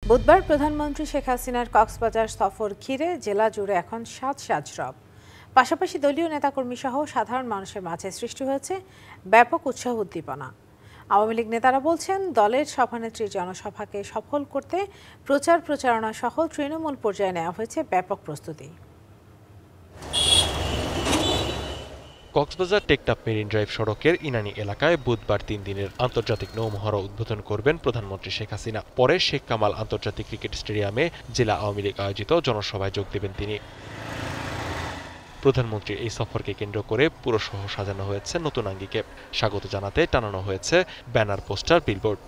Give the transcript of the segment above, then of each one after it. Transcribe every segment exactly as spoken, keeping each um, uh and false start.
বুধবার প্রধানমন্ত্রী শেখ হাসিনার কক্সবাজার সফর ঘিরে জেলা জুড়ে এখন সাজ সাজ রব। পাশাপাশি দলীয় নেতাকর্মী সহ সাধারণ মানুষের মাঝে সৃষ্টি হয়েছে ব্যাপক উৎসাহ উদ্দীপনা। আওয়ামী লীগ নেতারা বলছেন, দলের সভানেত্রীর জনসভাকে সফল করতে প্রচার প্রচারণা সহ তৃণমূল পর্যায়ে নেওয়া হয়েছে ব্যাপক প্রস্তুতি। কক্সবাজার টেকনাফ মেরিন ড্রাইভ সড়কের ইনানি এলাকায় বুধবার তিন দিনের আন্তর্জাতিক নৌ মহড়া উদ্বোধন করবেন প্রধানমন্ত্রী শেখ হাসিনা। পরে শেখ কামাল আন্তর্জাতিক ক্রিকেট স্টেডিয়ামে জেলা আওয়ামী লীগ আয়োজিত জনসভায় যোগ দেবেন তিনি। প্রধানমন্ত্রীর এই সফরকে কেন্দ্র করে পুরো শহর সাজানো হয়েছে নতুন আঙ্গিকে। স্বাগত জানাতে টানানো হয়েছে ব্যানার, পোস্টার, বিলবোর্ড।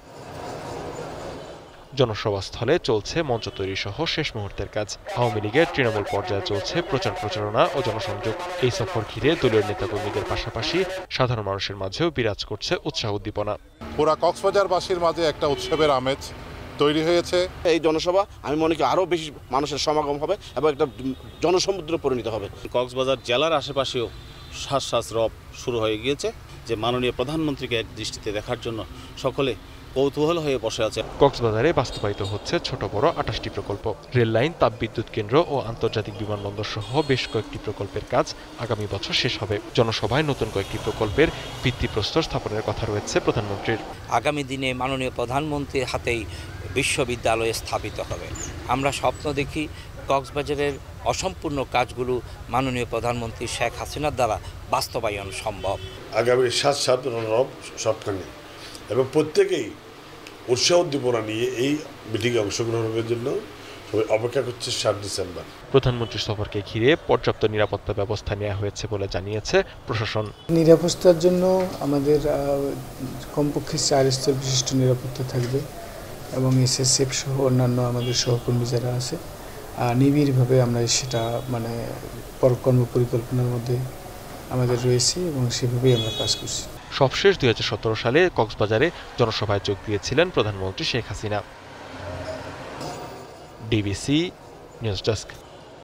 জনসভাস্থলে চলছে মঞ্চ তৈরি সহ শেষ মুহূর্তের কাজ। আওয়ামী লীগের তৃণমূল পর্যায়ে চলছে প্রচার প্রচারণা ও জনসংযোগ। এই সফর ঘিরে দলীয় নেতাকর্মীদের পাশাপাশি সাধারণ মানুষের মাঝেও বিরাজ করছে উৎসাহ উদ্দীপনা। পুরা কক্সবাজারবাসীর মাঝে একটা উৎসবের আমেজ তৈরি হয়েছে। এই জনসভা আমি মনে করি আরও বেশি মানুষের সমাগম হবে এবং একটা জনসমুদ্রে পরিণত হবে। কক্সবাজার জেলার আশেপাশেও শ্বাস শ্বাস রব শুরু হয়ে গিয়েছে, যে মাননীয় প্রধানমন্ত্রীকে এক দৃষ্টিতে দেখার জন্য সকলে কৌতূহল হয়ে বসে আছে। কক্সবাজারে বাস্তবায়িত হচ্ছে ছোট বড় আটাশটি প্রকল্প। রেল লাইন, তাপবিদ্যুৎ কেন্দ্র ও আন্তর্জাতিক বিমানবন্দর সহ বেশ কয়েকটি প্রকল্পের কাজ আগামী বছর শেষ হবে। জনসভায় নতুন কয়েকটি প্রকল্পের ভিত্তিপ্রস্তর স্থাপনের কথা রয়েছে প্রধানমন্ত্রীর। আগামী দিনে মাননীয় প্রধানমন্ত্রীর হাতেই বিশ্ববিদ্যালয় স্থাপিত হবে। আমরা স্বপ্ন দেখি কক্সবাজারের অসম্পূর্ণ কাজগুলো মাননীয় প্রধানমন্ত্রী শেখ হাসিনার দ্বারা বাস্তবায়ন সম্ভব। আগামী সাত সাত রব সবখানে এবং প্রত্যেকেই উৎসাহ উদ্দীপনা নিয়ে এই মিটিংয়ে অংশগ্রহণের জন্য সবাই অপেক্ষা করছে সাত ডিসেম্বর। প্রধানমন্ত্রীর সফরকে ঘিরে পর্যাপ্ত নিরাপত্তা ব্যবস্থা নেওয়া হয়েছে বলে জানিয়েছে প্রশাসন। নিরাপত্তার জন্য আমাদের কমপক্ষে চার স্তর বিশিষ্ট নিরাপত্তা থাকবে এবং এসএসএফ সহ অন্যান্য আমাদের সহকর্মী যারা আছে নিবিড়ভাবে আমরা সেটা মানে কর্ম পরিকল্পনার মধ্যে আমাদের রয়েছে এবং সেভাবেই আমরা কাজ করছি। সবশেষ দুই হাজার সতেরো সালে কক্সবাজারে জনসভায় যোগ দিয়েছিলেন প্রধানমন্ত্রী Sheikh Hasina. DBC news desk.